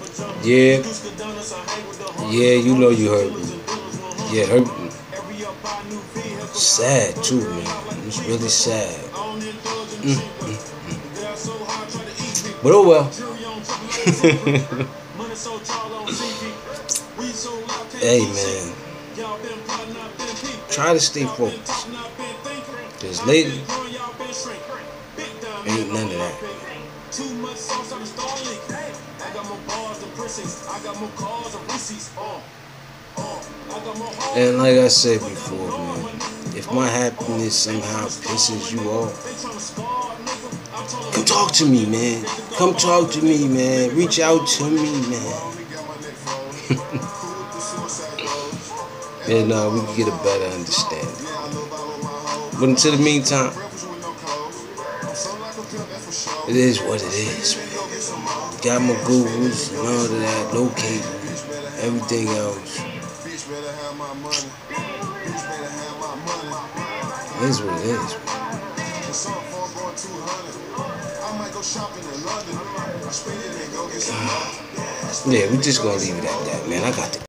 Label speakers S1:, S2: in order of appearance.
S1: Yeah. Yeah, you know you hurt me. Yeah, hurt me. Sad too, man. It's really sad. But oh well. Hey man, try to stay focused. Cause lately, ain't none of that. And like I said before, man, if my happiness somehow pisses you off, come talk to me, man. Come talk to me, man. Reach out to me, man. And we can get a better understanding. But until the meantime, it is what it is, man. Got my Googles and all of that, locating, everything else. It is what it is, man. Yeah, we just gonna leave it at that, man. I got the